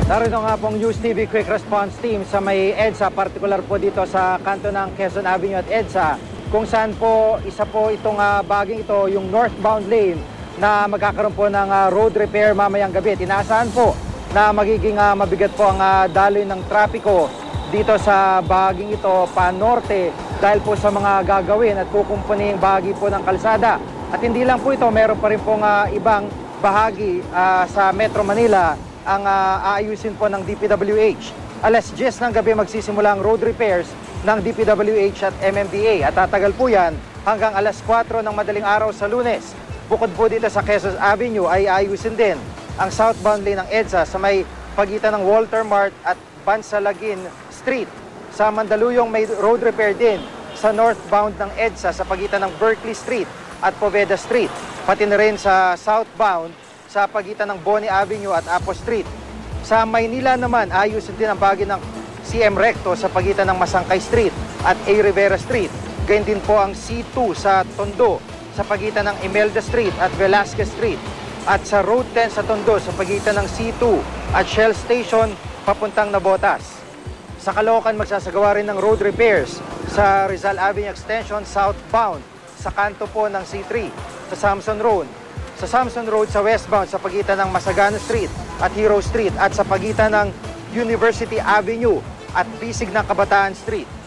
Narito nga pong News TV Quick Response Team sa may EDSA, particular po dito sa kanto ng Quezon Avenue at EDSA, kung saan po isa po itong baging ito, yung northbound lane na magkakaroon po ng road repair mamayang gabi. Inaasahan po na magiging mabigat po ang daloy ng trapiko dito sa baging ito pa-norte dahil po sa mga gagawin at kukumpuning bahagi po ng kalsada. At hindi lang po ito, meron pa rin pong ibang bahagi sa Metro Manila ang aayusin po ng DPWH. Alas 10 ng gabi magsisimula ang road repairs ng DPWH at MMDA at tatagal po yan hanggang alas 4 ng madaling araw sa Lunes. Bukod po dito sa Quezon Avenue ay aayusin din ang southbound lane ng EDSA sa may pagitan ng Walter Mart at Bansalagin Street. Sa Mandaluyong may road repair din sa northbound ng EDSA sa pagitan ng Berkeley Street at Poveda Street. Pati na rin sa southbound sa pagitan ng Boni Avenue at Apo Street. Sa Maynila naman, ayusin din ang bahagi ng CM Recto sa pagitan ng Masangkay Street at A. Rivera Street. Gayun din po ang C2 sa Tondo sa pagitan ng Imelda Street at Velasquez Street. At sa Road 10 sa Tondo sa pagitan ng C2 at Shell Station papuntang Nabotas. Sa Caloocan, magsasagawa rin ng road repairs sa Rizal Avenue Extension southbound sa kanto po ng C3 sa Samson Road. Sa Samson Road sa westbound sa pagitan ng Masagana Street at Hero Street at sa pagitan ng University Avenue at Bisig ng Kabataan Street.